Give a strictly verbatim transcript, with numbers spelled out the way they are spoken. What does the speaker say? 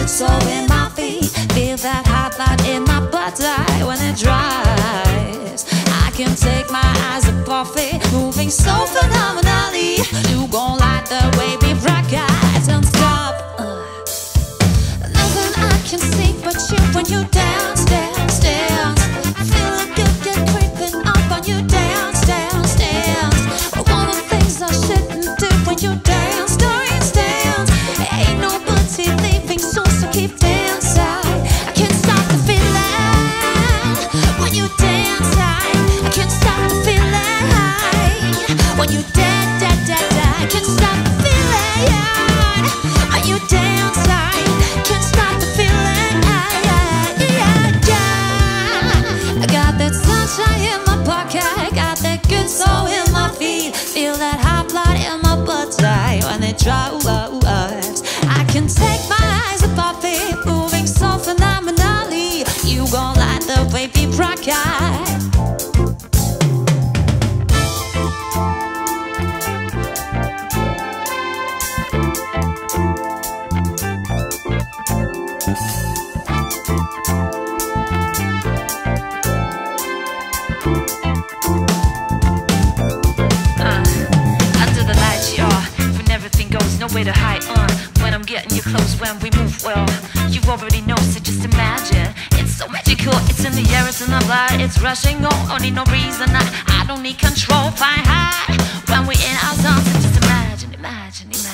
good soul in my feet. Feel that hot light in my butt die when it dries. I can take my eyes off it, moving so phenomenally. You gon' light the way we rock, guys, don't stop. uh. Nothing I can see but you when you dance, dance, dance. Feeling good, get creeping up on you, dance, dance, dance. One of the things I shouldn't do when you dance, dance, dance. Ain't nobody leaving soon, so keep dancing. I can't stop the feeling when you dance. I, I can't stop the feeling when you dance, dance, dance. I can't stop the feeling when you dance. I can't stop the feeling. Yeah, yeah, yeah. I got that sunshine in my pocket, I got that good soul in my feet. Feel that hot blood in my butt die when it drives. I can take my eyes above it, moving so phenomenally. You gon' light the way we rock it. Way to hide on when I'm getting you close, when we move, well, you already know, so just imagine. It's so magical, it's in the air, it's in the blood, it's rushing on, don't need no reason, I, I don't need control, fine high when we in our zone, so just imagine, imagine, imagine.